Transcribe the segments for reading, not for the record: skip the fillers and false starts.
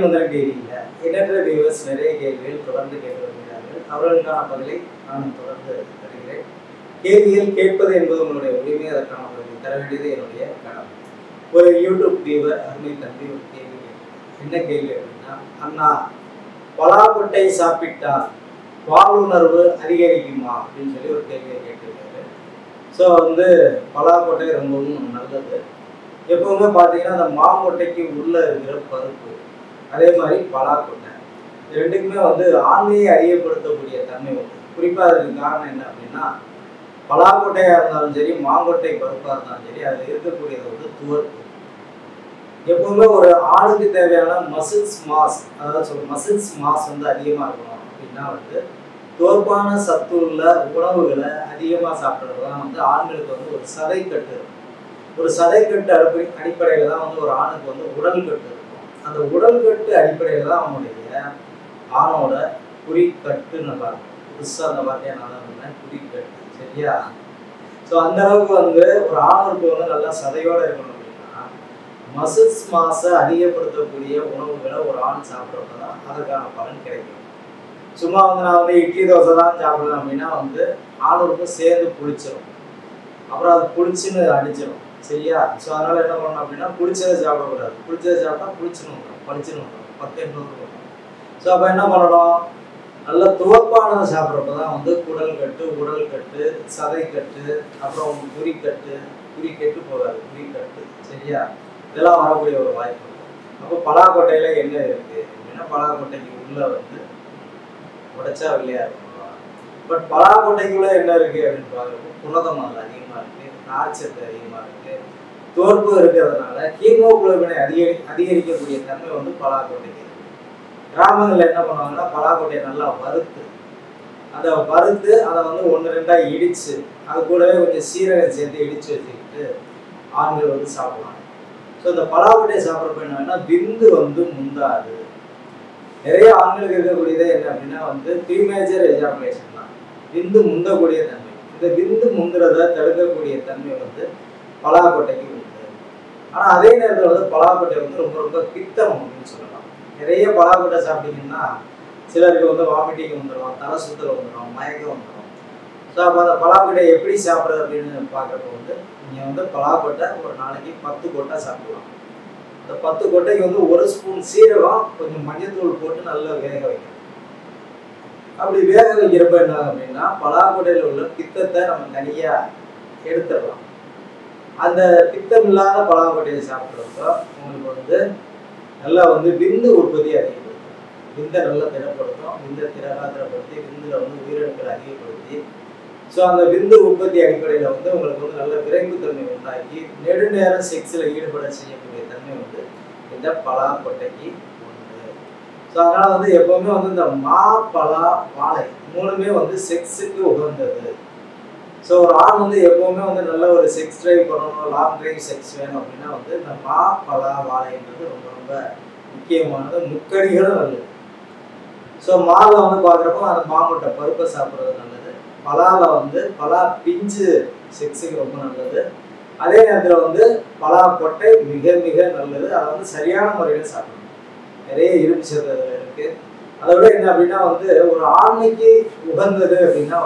முதல் டிவியில் எண்ணற்ற வியூவர்ஸ் நிறைய கேள்விகள் தொடர்ந்து கேட்டு வருகிறார்கள். அவர்களுக்கான பதிலை நான் தொடர்ந்து தருகிறேன். கேள்விகள் கேட்பது என்பது உங்களுடைய உரிமை. அதற்கான பதிலை தர வேண்டியது என்னுடைய கடமை. ஒரு யூடியூப் வியூவர் அருமை தம்பி ஒரு கேள்வி கேட்கிறார். என்ன கேள்வி அப்படின்னா, அண்ணா பலாக்கொட்டை சாப்பிட்டால் பாலுணர்வு அதிகரிக்குமா அப்படின்னு சொல்லி ஒரு கேள்வியை கேட்டிருக்காரு. ஸோ பலாக்கொட்டை ரொம்பவும் நல்லது. எப்பவுமே பார்த்தீங்கன்னா அந்த மாங்கொட்டைக்கு உள்ளே இருக்கிற பருப்பு, அதே மாதிரி பலாக்கொட்டை, இது ரெண்டுக்குமே ஆண்மையை அதிகப்படுத்தக்கூடிய தன்மை உண்டு. குறிப்பாக அதுக்கு காரணம் என்ன அப்படின்னா, பலாக்கொட்டையாக இருந்தாலும் சரி, மாங்கொட்டை பருப்பாக இருந்தாலும் சரி, அதில் இருக்கக்கூடியது துவர்ப்பு. எப்பவுமே ஒரு ஆணுக்கு தேவையான மசில்ஸ் மாஸ், அதாவது மசில்ஸ் மாஸ் அதிகமாக இருக்கணும் அப்படின்னா துவர்ப்பான சத்து உள்ள உணவுகளை அதிகமாக சாப்பிட்றது தான் ஆண்களுக்கு ஒரு சதைக்கட்டு இருக்கும். ஒரு சதைக்கட்டு அடிப்படையில் தான் ஒரு ஆணுக்கு உடல் கட்டு இருக்கும். அந்த உடல் கட்டு அடிப்படையில் தான் அவனுடைய ஆணோட குறிக்கட்டு நல்லா இருக்கும். புதுசாக அந்த வார்த்தையை நான் தான் சொன்னேன், குறிக்கட்டு. சரியா? ஸோ அந்த அளவுக்கு ஒரு ஆணுக்கு நல்லா சதையோடு இருக்கணும் அப்படின்னா மசில்ஸ் மாஸை அதிகப்படுத்தக்கூடிய உணவுகளை ஒரு ஆண் சாப்பிட்றப்ப தான் அதற்கான பலன் கிடைக்கும். சும்மா நான் இட்லி தோசை தான் சாப்பிடுவேன் அப்படின்னா ஆணுக்கும் சேர்ந்து புளிச்சிடும். அப்புறம் அது புளிச்சுன்னு அடிச்சிடும். சரியா? ஸோ அதனால் என்ன பண்ணணும் அப்படின்னா, புளிச்சதை சாப்பிடக்கூடாது. புளிச்சதை சாப்பிட்டா புளிச்சுன்னு பளிச்சுன்னு வந்துடும், 10 வரும். ஸோ அப்போ என்ன பண்ணணும், நல்லா துவப்பானதை சாப்பிட்றப்ப தான் குடல் கட்டு, உடல் கட்டு, சதை கட்டு, அப்புறம் குறிக்கட்டு போகாது, குறிக்கட்டு. சரியா? இதெல்லாம் வரக்கூடிய ஒரு வாய்ப்பு இருக்கும். அப்போ பலாக்கொட்டையில் என்ன இருக்குது அப்படின்னா, பலாக்கொட்டைக்கு உள்ள உடைச்சா வெள்ளையாக இருக்கும். பட் பலாக்கொட்டைக்குள்ளே என்ன இருக்குது அப்படின்னு பார்க்குறப்போ புரதம் அதில் அதிகமாக இருக்குது, நார்ச்சத்து அதிகமாக இருக்குது, தோற்பு இருக்கிறதுனால ஹீமோகுளோபினை அதிகரிக்கக்கூடிய தன்மை பலாக்கொட்டைக்கு இருக்குது. கிராமங்களில் என்ன பண்ணுவாங்கன்னா, பலாக்கொட்டையை நல்லா வறுத்து அதை 1-2 இடித்து அது கூடவே கொஞ்சம் சீரகம் சேர்த்து இடித்து வச்சுக்கிட்டு ஆண்கள் சாப்பிடுவாங்க. ஸோ இந்த பலாக்கொட்டையை சாப்பிட்றப்ப என்னன்னா விந்து முந்தாது. நிறைய ஆண்களுக்கு இருக்கக்கூடியதே என்ன அப்படின்னா ப்ரீமேச்சர் எஜாகுலேஷன் தான், விந்து முந்தக்கூடிய தன்மை. இந்த விந்து முந்துறதை தடுக்கக்கூடிய தன்மை பலாக்கொட்டைக்கு உண்டு. ஆனால் அதே நேரத்தில் பலாக்கொட்டை ரொம்ப ரொம்ப பித்தம் அப்படின்னு சொல்லலாம். நிறைய பலாக்கொட்டை சாப்பிட்டீங்கன்னா சிலருக்கு வாமிட்டிங் வந்துடும், தலை சுத்தல் வந்துடும், மயக்கம் வந்துடும். ஸோ அப்போ அந்த பலாக்கொட்டையை எப்படி சாப்பிட்றது அப்படின்னு பார்க்குறப்ப நீங்கள் பலாக்கொட்டை ஒரு நாளைக்கு 10 கொட்டை சாப்பிடலாம். அந்த 10 கொட்டைக்கு 1 ஸ்பூன் சீரகம், கொஞ்சம் மஞ்சத்தூள் போட்டு நல்லா வேக வைக்கணும். அப்படி வேக வைக்கிறப்ப என்ன அப்படின்னா, பலாக்கொட்டையில் உள்ள பித்தத்தை நம்ம தனியாக எடுத்துடலாம். அந்த பித்தம் இல்லாத பலாக்கொட்டையை சாப்பிட்றப்ப உங்களுக்கு நல்லா விந்து உற்பத்தி அதிகப்படுத்தும், விந்தை நல்லா திடப்படுத்தும், விந்தை திடப்படுத்தி விந்தில் உயிரணுக்களை அதிகப்படுத்தி, ஸோ அந்த விந்து உற்பத்தி அடிப்படையில் உங்களுக்கு நல்ல விரைப்புத்தன்மை உண்டாக்கி நெடுநேரம் செக்ஸில் ஈடுபட செய்யக்கூடிய தன்மை இந்த பலாக்கொட்டைக்கு உண்டு. ஸோ அதனால் எப்போவுமே இந்த மா, பலா, வாழை 3மே செக்ஸுக்கு உகந்தது. ஸோ ஒரு ஆண் எப்போவுமே நல்ல ஒரு செக்ஸ் ட்ரைவ் பண்ணணும், லாங் ட்ரைவ் செக்ஸ் வேணும் அப்படின்னா இந்த மா, பலா, வாழைன்றது ரொம்ப ரொம்ப முக்கியமானது. முக்கடிகளும் நல்லது. ஸோ மாவில் பார்க்குறப்போ அந்த மாங்கொட்டை பருப்பை சாப்பிட்றது நல்லது. பலாவில் பலா பிஞ்சு செக்ஸுக்கு ரொம்ப நல்லது. அதே நேரத்தில் பலாக்கொட்டை மிக மிக நல்லது. அதை சரியான முறையில் சாப்பிடணும். நிறைய இரும்பு சத்து அதில் இருக்குது. அதை விட என்ன அப்படின்னா ஒரு ஆண்மைக்கு உகந்தது அப்படின்னா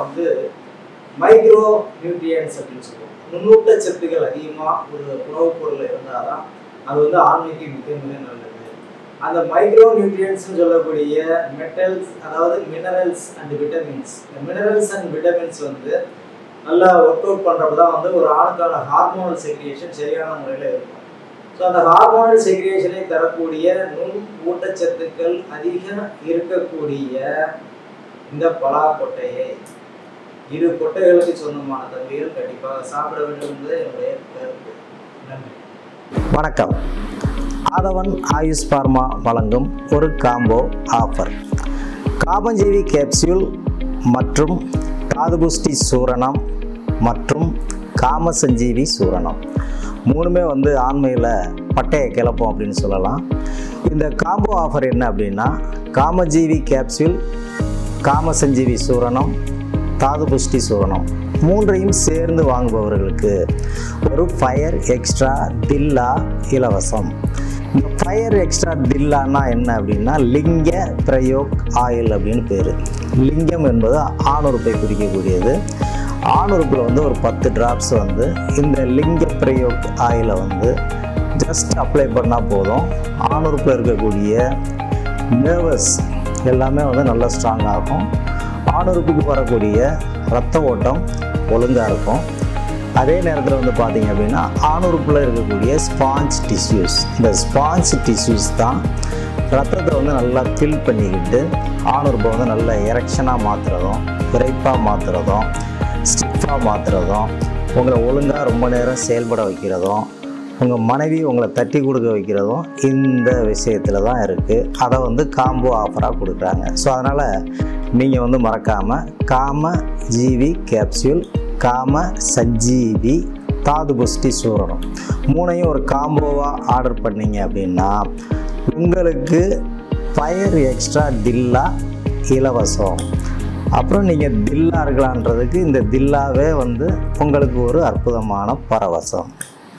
மைக்ரோ நியூட்ரியன்ஸ் அப்படின்னு சொல்லுவோம். நுண்ணூட்டச்சத்துக்கள் அதிகமாக ஒரு உணவுப் பொருள் இருந்தால் தான் அது ஆண்மைக்கு மிக மிக நல்லது. அந்த மைக்ரோ நியூட்ரியன்ஸ்னு சொல்லக்கூடிய மெட்டல்ஸ், அதாவது மினரல்ஸ் அண்ட் விட்டமின்ஸ். இந்த மினரல்ஸ் அண்ட் விட்டமின்ஸ் நல்லா ஒர்க் அவுட் பண்ணுறப்ப தான் ஒரு ஆணுக்கான ஹார்மோனல் செக்ரியேஷன் சரியான முறையில் இருக்கும். ஸோ அந்த ஹார்மோனல் செக்ரியேஷனை தரக்கூடிய நுண் ஊட்டச்சத்துக்கள் அதிகம் இருக்கக்கூடிய இந்த பலாக்கொட்டையை 2 கொட்டைகளுக்கு சொந்தமான தன்மைகள் கண்டிப்பாக சாப்பிட வேண்டும் என்பது என்னுடைய கருத்து. நன்றி. வணக்கம். ஆதவன் ஆயுஷ் பார்மா வழங்கும் ஒரு காம்போ ஆஃபர். காபஞ்சீவி கேப்சியூல் மற்றும் தாதுபுஷ்டி சூரணம் மற்றும் காமசஞ்சீவி சூரணம் 3மே ஆண்மையில் பட்டையை கிளப்போம் அப்படின்னு சொல்லலாம். இந்த காம்போ ஆஃபர் என்ன அப்படின்னா, காமஜீவி கேப்சியூல், காமசஞ்சீவி சூரணம், தாதுபுஷ்டி சூரணம் 3ஐயும் சேர்ந்து வாங்குபவர்களுக்கு ஒரு ஃபயர் எக்ஸ்ட்ரா பில்லா இலவசம். இந்த ஃபயர் எக்ஸ்ட்ரா தில்லான்னா என்ன அப்படின்னா லிங்க பிரயோக் ஆயில் அப்படின்னு பேர். லிங்கம் என்பது ஆணுறுப்பை குறிக்கக்கூடியது. ஆணுறுப்பில் வந்து ஒரு 10 டிராப்ஸ் வந்து இந்த லிங்க பிரயோக் ஆயிலை வந்து ஜஸ்ட் அப்ளை பண்ணால் போதும். ஆணுறுப்பில் இருக்கக்கூடிய நர்வஸ் எல்லாமே வந்து நல்லா ஸ்ட்ராங் ஆகும். ஆணுறுப்புக்கு வரக்கூடிய இரத்த ஓட்டம் ஒழுங்காக இருக்கும். அதே நேரத்தில் வந்து பார்த்திங்க அப்படின்னா ஆணுறுப்பில் இருக்கக்கூடிய ஸ்பாஞ்ச் டிஷ்யூஸ், இந்த ஸ்பாஞ்ச் டிஷ்யூஸ் தான் ரத்தத்தை வந்து நல்லா ஃபில் பண்ணிக்கிட்டு ஆணுறுப்பை வந்து நல்லா எரெக்ஷனாக மாற்றுறதும், விரைப்பாக மாற்றுறதும், ஸ்டிஃபாக மாற்றுறதும், உங்களை ஒழுங்காக ரொம்ப நேரம் செயல்பட வைக்கிறதும், உங்கள் மனைவி உங்களை தட்டி கொடுக்க வைக்கிறதும் இந்த விஷயத்தில் தான் இருக்குது. அதை வந்து காம்போ ஆஃபராக கொடுக்குறாங்க. ஸோ அதனால் நீங்கள் வந்து மறக்காமல் காம ஜீவி கேப்சியூல், காம சஞ்சீவி, தாது புஷ்டி சூரணம் 3ஐயும் ஒரு காம்போவாக ஆர்டர் பண்ணிங்க அப்படின்னா உங்களுக்கு ஃபயர் எக்ஸ்ட்ரா தில்லா இலவசம். அப்புறம் நீங்கள் தில்லா இருக்கலான்றதுக்கு இந்த தில்லாவே வந்து உங்களுக்கு ஒரு அற்புதமான பரவசம்.